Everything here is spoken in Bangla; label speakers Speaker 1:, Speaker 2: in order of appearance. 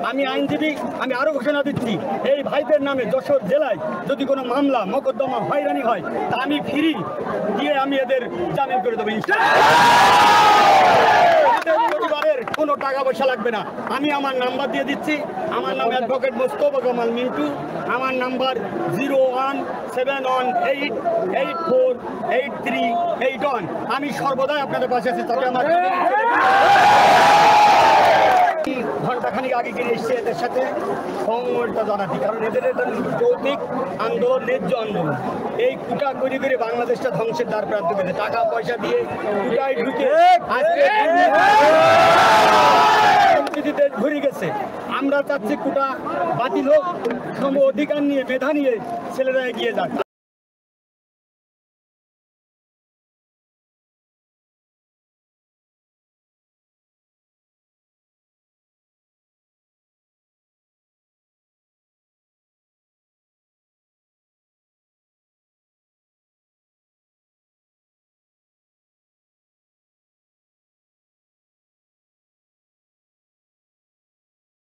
Speaker 1: আমি আইনজীবী, আমি আরো ঘোষণা দিচ্ছি, এই ভাইদের নামে যশোর জেলায় যদি কোনো মামলা মোকদ্দমা হয়রানি হয় তা আমি ফ্রি দিয়ে আমি এদের জামিন করে দেবো। পরিবারের কোনো টাকা পয়সা লাগবে না। আমি আমার নাম্বার দিয়ে দিচ্ছি। আমার নাম অ্যাডভোকেট মোস্তফা কামাল মিন্টু। আমার নাম্বার 01718848381। আমি সর্বদাই আপনাদের পাশে আছি। তবে আমার ঘন্টাখানিক আগে গিয়ে এসছে এদের সাথে সংগঠনটা জানাচ্ছি, কারণ এদের একটা যৌক্তিক আন্দোলন, ন্যায্য আন্দোলন। এই কুটা করে করে বাংলাদেশটা ধ্বংসের দ্বার প্রাপ্ত করেছে। টাকা পয়সা দিয়ে কুটায় ঢুকে দেশ ঘুরে গেছে। আমরা চাচ্ছি কুটা বাতিল হোক, সম অধিকার নিয়ে, মেধা নিয়ে ছেলেরা এগিয়ে যাক।